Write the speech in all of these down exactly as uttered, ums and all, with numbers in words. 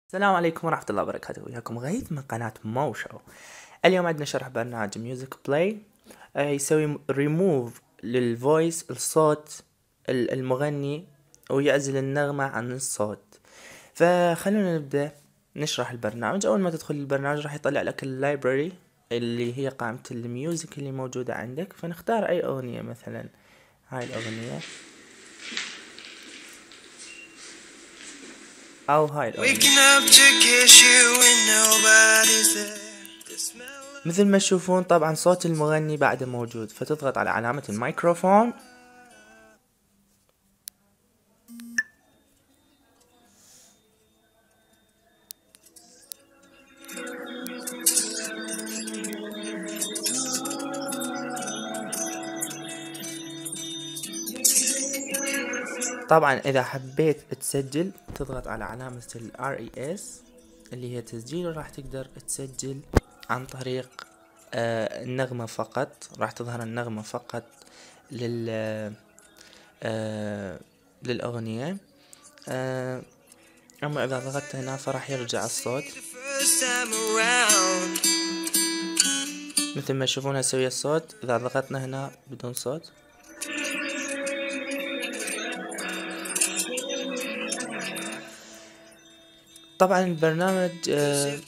السلام عليكم ورحمة الله وبركاته. وياكم غيث من قناة موشو. اليوم عندنا شرح برنامج ميوزك بلاي يسوي ريموف للفويس الصوت المغني ويعزل النغمة عن الصوت. فخلونا نبدأ نشرح البرنامج. أول ما تدخل البرنامج راح يطلع لك اللايبراري اللي هي قائمة الميوزك اللي موجودة عندك، فنختار أي أغنية، مثلا هاي الأغنية أو هاي الأغنية. مثل ما تشوفون طبعا صوت المغني بعده موجود، فتضغط على علامة الميكروفون طبعا اذا حبيت تسجل تضغط على علامة ال آر إي إس اللي هي تسجيل، وراح تقدر تسجل عن طريق آه النغمة فقط. راح تظهر النغمة فقط لل آه للأغنية. آه اما اذا ضغطت هنا فراح يرجع الصوت مثل ما تشوفون. اسوي الصوت اذا ضغطنا هنا بدون صوت. طبعا البرنامج آه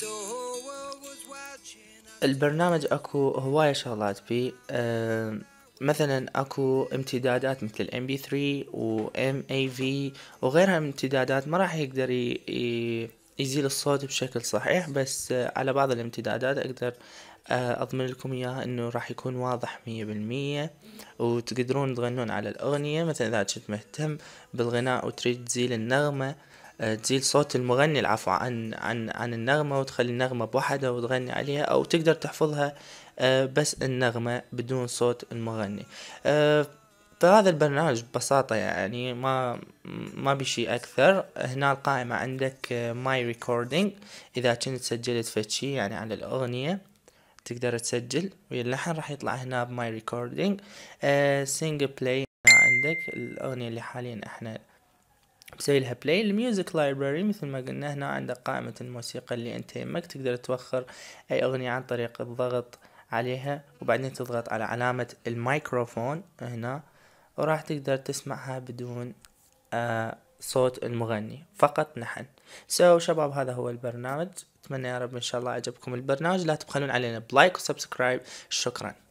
البرنامج اكو هواية شغلات فيه. آه مثلا اكو امتدادات مثل ال إم بي ثري و إم إيه في وغيرها من امتدادات ما راح يقدر يزيل الصوت بشكل صحيح، بس آه على بعض الامتدادات اقدر آه اضمن لكم اياها انه راح يكون واضح مية بالمية وتقدرون تغنون على الاغنية. مثلا اذا كنت مهتم بالغناء وتريد تزيل النغمة، تزيل صوت المغني العفو عن عن عن النغمة وتخلي النغمة بوحدها وتغني عليها، او تقدر تحفظها بس النغمة بدون صوت المغني. فهذا البرنامج ببساطة يعني ما ما بشي اكثر. هنا القائمة عندك ماي ريكوردينج، اذا كنت سجلت فشي يعني على الاغنية تقدر تسجل ويا اللحن راح يطلع هنا بماي ريكوردينج. سينج بلاي هنا عندك الاغنية اللي حاليا احنا بسوي لها بلاي. الميوزك لايبراري مثل ما قلنا هنا عندك قائمة الموسيقى اللي انت يمك، تقدر توخر اي اغنية عن طريق الضغط عليها وبعدين تضغط على علامة الميكروفون هنا، وراح تقدر تسمعها بدون آه صوت المغني، فقط لحن. سو so, شباب هذا هو البرنامج. اتمنى يا رب ان شاء الله عجبكم البرنامج. لا تبخلون علينا بلايك وسبسكرايب. شكرا.